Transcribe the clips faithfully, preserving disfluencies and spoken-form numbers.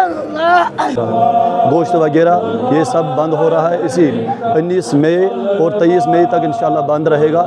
गोश्त वगैरह ये सब बंद हो रहा है। इसी उन्नीस मई और तेईस मई तक इंशाल्लाह बंद रहेगा।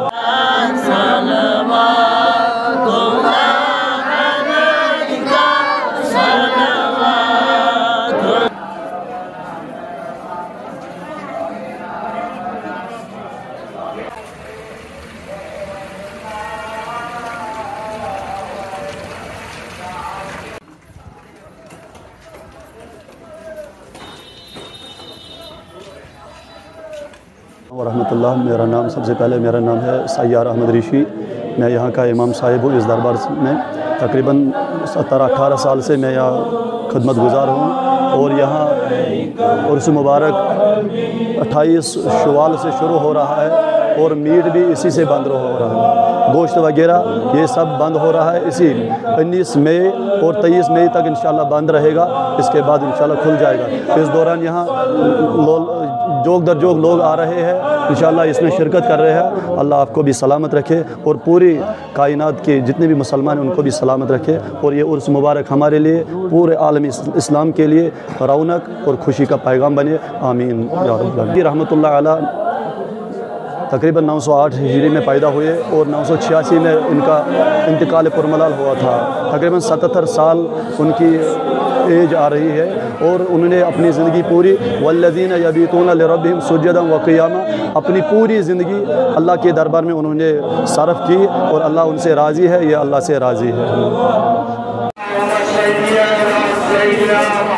रहमतुल्लाह, मेरा नाम सबसे पहले मेरा नाम है सैयार अहमद रिशी। मैं यहाँ का इमाम साहिब हूँ। इस दरबार में तकरीबन सत्तर अठारह साल से मैं यहाँ खिदमत गुजार हूँ और यहाँ उर्स मुबारक अट्ठाईस शवाल से शुरू हो रहा है और मीट भी इसी से बंद हो रहा है। गोश्त वगैरह ये सब बंद हो रहा है। इसी उन्नीस मई और तेईस मई तक इंशाल्लाह बंद रहेगा। इसके बाद इंशाल्लाह खुल जाएगा। इस दौरान यहाँ जोग दर जोग लोग आ रहे हैं, इंशाल्लाह इसमें शिरकत कर रहे हैं। अल्लाह आपको भी सलामत रखे और पूरी कायनात के जितने भी मुसलमान हैं उनको भी सलामत रखे। और ये उर्स मुबारक हमारे लिए, पूरे आलम इस्लाम के लिए रौनक और खुशी का पैगाम बने। आमीन या रब्बल। रहमतुल्लाह अलैह तकरीबन नौ सौ आठ हिजरी में पैदा हुए और नौ सौ छियासी में इनका इंतकाल पुरमलाल हुआ था। तकरीबन सतहत्तर साल उनकी एज आ रही है और उन्होंने अपनी ज़िंदगी पूरी वल्लज़ीना यबीतूना लिरब्बिहिम सुज्जदन व क़ियामा, अपनी पूरी ज़िंदगी अल्लाह के दरबार में उन्होंने सर्फ की और अल्लाह उनसे राज़ी है, ये अल्लाह से राज़ी है।